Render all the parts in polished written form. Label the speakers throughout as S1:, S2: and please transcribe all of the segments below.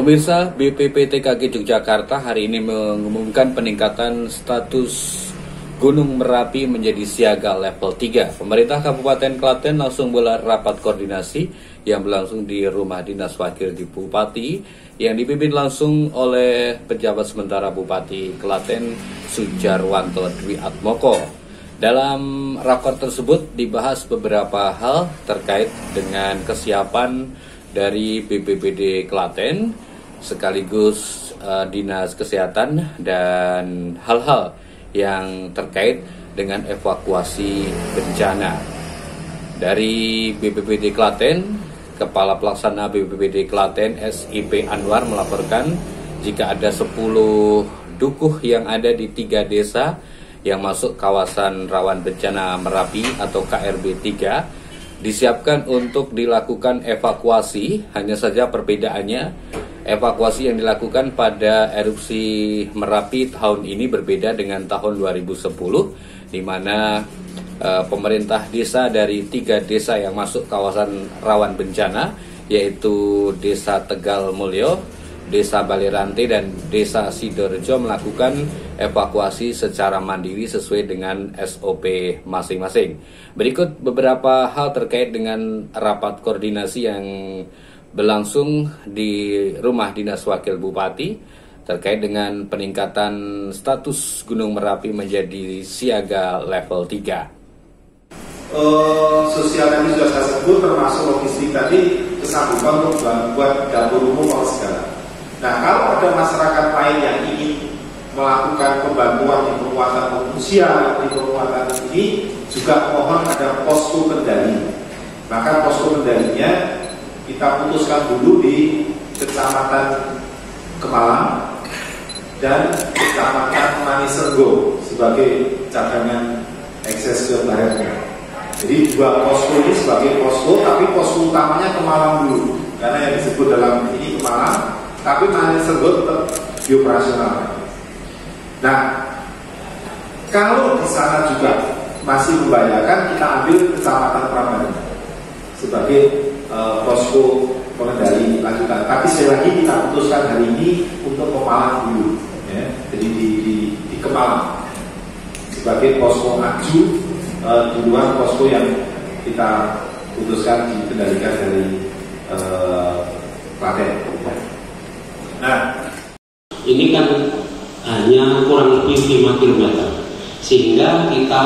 S1: Pemirsa, BPPTKG Yogyakarta hari ini mengumumkan peningkatan status Gunung Merapi menjadi siaga level 3. Pemerintah Kabupaten Klaten langsung menggelar rapat koordinasi yang berlangsung di Rumah Dinas Wakil Bupati yang dipimpin langsung oleh pejabat sementara Bupati Klaten Sujarwanto Dwi Atmoko. Dalam rapat tersebut dibahas beberapa hal terkait dengan kesiapan dari BPBD Klaten sekaligus Dinas Kesehatan dan hal-hal yang terkait dengan evakuasi bencana. Dari BPBD Klaten, Kepala Pelaksana BPBD Klaten SIP Anwar melaporkan jika ada 10 dukuh yang ada di 3 desa yang masuk kawasan rawan bencana Merapi atau KRB 3 disiapkan untuk dilakukan evakuasi. Hanya saja perbedaannya, evakuasi yang dilakukan pada erupsi Merapi tahun ini berbeda dengan tahun 2010, di mana pemerintah desa dari 3 desa yang masuk kawasan rawan bencana, yaitu Desa Tegal Mulyo, Desa Balirante, dan Desa Sidorejo melakukan evakuasi secara mandiri sesuai dengan SOP masing-masing. Berikut beberapa hal terkait dengan rapat koordinasi yang berlangsung di Rumah Dinas Wakil Bupati terkait dengan peningkatan status Gunung Merapi menjadi siaga level 3.
S2: Sosial tadi sudah saya sebut, termasuk logistik tadi, kesanggupan untuk buat dapur umum atau segala. Nah, kalau ada masyarakat lain yang ingin melakukan pembantuan di penguatan pengungsian, di penguatan ini juga mohon ada posko kendali. Maka posko kendalinya kita putuskan dulu di Kecamatan Kemalang dan Kecamatan Manisergo sebagai cadangan ekses ke baratnya. Jadi 2 posko ini sebagai posko, tapi posko utamanya Kemalang dulu, karena yang disebut dalam ini Kemalang, tapi Manisergo tetap dioperasional. Nah, kalau di sana juga masih membahayakan, kita ambil Kecamatan Prambanan sebagai posko pengendali lanjutan. Tapi sekali lagi kita putuskan hari ini untuk Kemalang dulu, ya. Jadi di Kemalang sebagai posko maju duluan posko yang kita putuskan dikendalikan dari Klaten.
S3: Nah, ini kan hanya kurang lebih 5 km, sehingga kita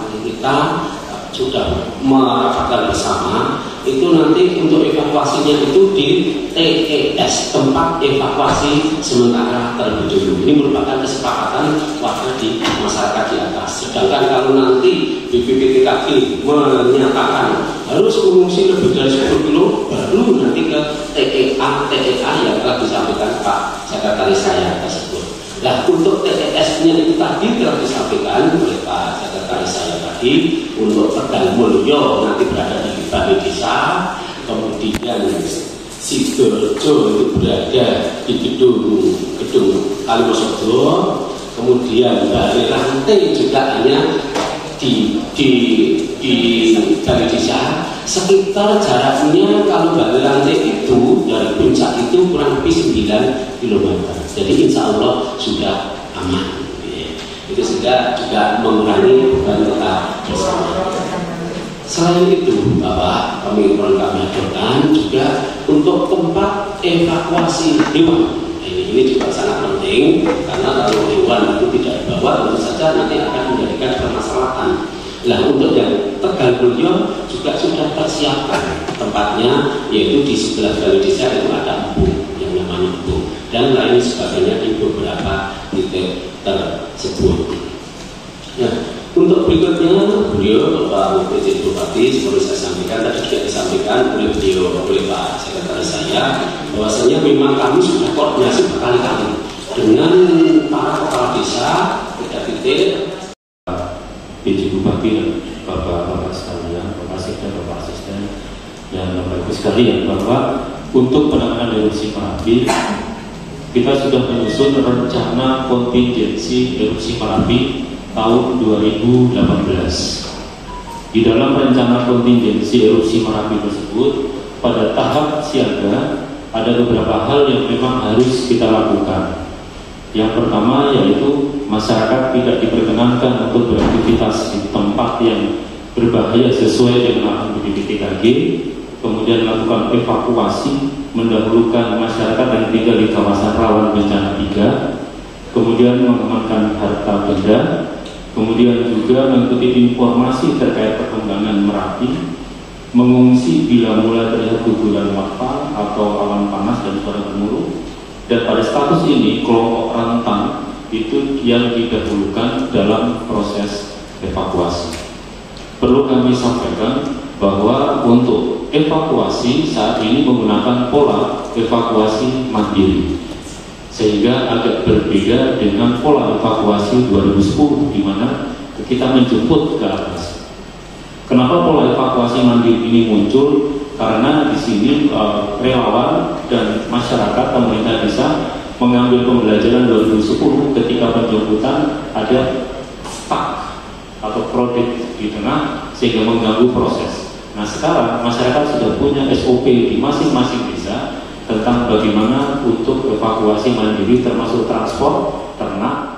S3: sudah merapatkan bersama itu nanti untuk evakuasinya itu di TES, tempat evakuasi sementara terlebih dulu. Ini merupakan kesepakatan warga di masyarakat di atas. Sedangkan kalau nanti BPPTKG menyatakan harus mengungsi lebih dari 10 kilo, baru nanti ke TEA yang telah disampaikan Pak Sekretaris saya tersebut. Nah, untuk TES-nya itu tadi telah disampaikan oleh Pak Sekretaris saya tadi. Untuk Tegal Mulyo nanti berada di balai desa, kemudian Sidorejo itu berada di gedung Kalimasarja, kemudian Balirante juga hanya di balai desa. Sekitar jaraknya kalau Balirante itu dari puncak itu kurang lebih 9 km. Jadi insya Allah sudah aman. Itu sudah juga mengurangi beban kita bersama. Selain itu, Bapak, kami hadirkan juga untuk tempat evakuasi hewan. Ini juga sangat penting, karena kalau hewan itu tidak dibawa, tentu saja nanti akan menjadikan permasalahan. Nah, untuk yang Tegal Mulyo juga sudah tersiapkan tempatnya, yaitu di sebelah balai desa itu ada embung yang namanya embung, dan lain sebagainya di beberapa titik tersebut. Nah, untuk berikutnya beliau Bapak PJ Bupati seperti saya sampaikan tadi juga disampaikan oleh Pak Sekretaris saya, bahwasanya memang kami sudah koordinasi berkali-kali dengan para kepala desa, titik PJ Bupati dan Bapak sekalian, Bapak Sekda, Bapak Asisten, dan Bapak Ibu sekalian, bahwa untuk penanganan erupsi Merapi kita sudah menyusun rencana kontingensi erupsi Merapi tahun 2018. Di dalam rencana kontingensi erupsi Merapi tersebut, pada tahap siaga
S4: ada beberapa hal yang memang harus kita lakukan. Yang pertama yaitu masyarakat tidak diperkenankan untuk beraktivitas di tempat yang berbahaya sesuai dengan arahan BPBTKG. Kemudian melakukan evakuasi, mendahulukan masyarakat yang tinggal di kawasan rawan bencana 3, kemudian mengamankan harta benda, kemudian juga mengikuti informasi terkait perkembangan Merapi, mengungsi bila mulai terlihat guguran lava atau awan panas dan suara gemuruh. Dan pada status ini kelompok rentan itu yang didahulukan dalam proses evakuasi. Perlu kami sampaikan bahwa untuk evakuasi saat ini menggunakan pola evakuasi mandiri, sehingga agak berbeda dengan pola evakuasi 2010 di mana kita menjemput ke atas. Kenapa pola evakuasi mandiri ini muncul? Karena di sini relawan dan masyarakat pemerintah desa mengambil pembelajaran 2010 ketika penjemputan ada stuck atau krodit di tengah sehingga mengganggu proses. Nah sekarang masyarakat sudah punya SOP di masing-masing desa tentang bagaimana untuk evakuasi mandiri termasuk transport, ternak,